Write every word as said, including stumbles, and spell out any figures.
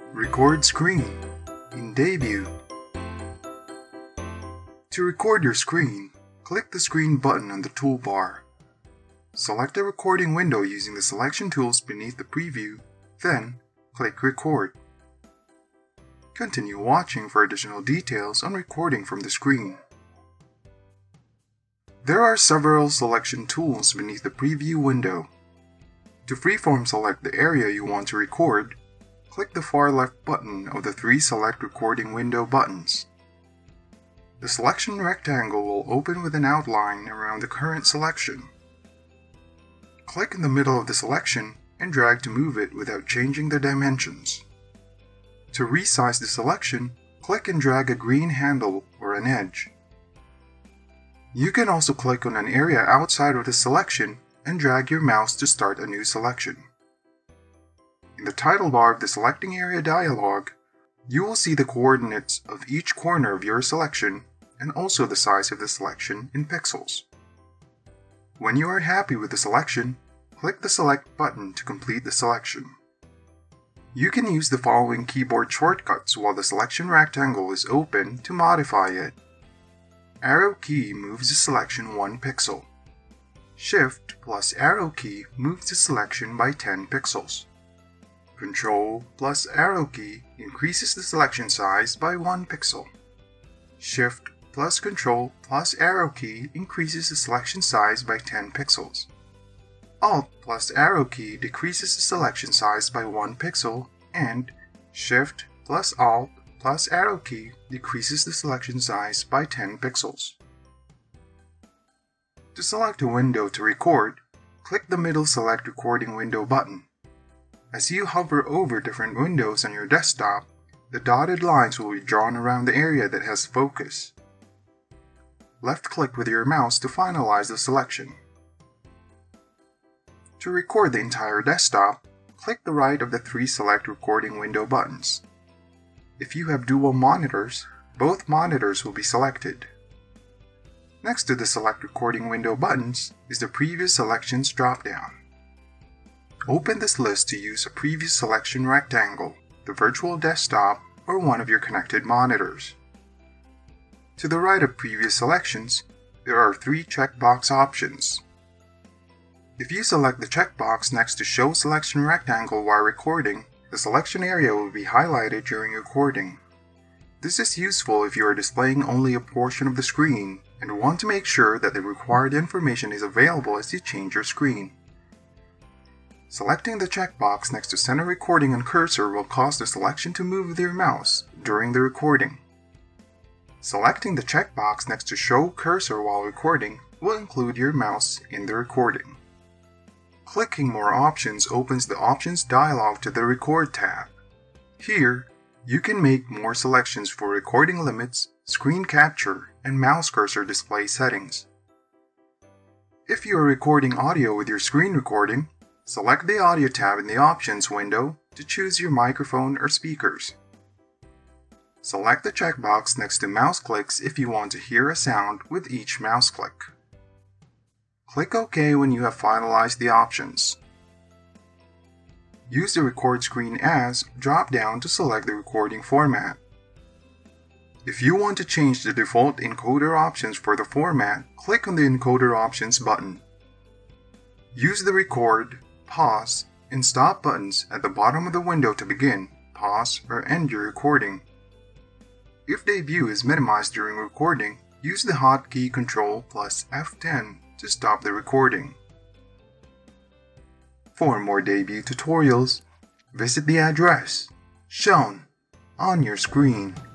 Record screen in Debut. To record your screen, click the screen button on the toolbar. Select a recording window using the selection tools beneath the preview, then click Record. Continue watching for additional details on recording from the screen. There are several selection tools beneath the preview window. To freeform select the area you want to record, click the far left button of the three Select Recording Window buttons. The selection rectangle will open with an outline around the current selection. Click in the middle of the selection and drag to move it without changing the dimensions. To resize the selection, click and drag a green handle or an edge. You can also click on an area outside of the selection and drag your mouse to start a new selection. In the title bar of the Selecting Area dialog, you will see the coordinates of each corner of your selection and also the size of the selection in pixels. When you are happy with the selection, click the Select button to complete the selection. You can use the following keyboard shortcuts while the selection rectangle is open to modify it. Arrow key moves the selection one pixel. Shift plus arrow key moves the selection by ten pixels. Control plus arrow key increases the selection size by one pixel. Shift plus Control plus arrow key increases the selection size by ten pixels. Alt plus arrow key decreases the selection size by one pixel, and Shift plus Alt plus arrow key decreases the selection size by ten pixels. To select a window to record, click the middle Select Recording Window button. As you hover over different windows on your desktop, the dotted lines will be drawn around the area that has focus. Left-click with your mouse to finalize the selection. To record the entire desktop, click the right of the three Select Recording Window buttons. If you have dual monitors, both monitors will be selected. Next to the Select Recording Window buttons is the Previous Selections drop-down. Open this list to use a previous selection rectangle, the virtual desktop, or one of your connected monitors. To the right of Previous Selections, there are three checkbox options. If you select the checkbox next to Show Selection Rectangle while recording, the selection area will be highlighted during recording. This is useful if you are displaying only a portion of the screen and want to make sure that the required information is available as you change your screen. Selecting the checkbox next to Center Recording and Cursor will cause the selection to move with your mouse during the recording. Selecting the checkbox next to Show Cursor while recording will include your mouse in the recording. Clicking More Options opens the Options dialog to the Record tab. Here, you can make more selections for recording limits, screen capture, and mouse cursor display settings. If you are recording audio with your screen recording, select the Audio tab in the Options window to choose your microphone or speakers. Select the checkbox next to mouse clicks if you want to hear a sound with each mouse click. Click OK when you have finalized the options. Use the Record Screen As drop-down to select the recording format. If you want to change the default encoder options for the format, click on the Encoder Options button. Use the Record, Pause, and Stop buttons at the bottom of the window to begin, pause, or end your recording. If Debut is minimized during recording, use the hotkey Control plus F ten to stop the recording. For more Debut tutorials, visit the address shown on your screen.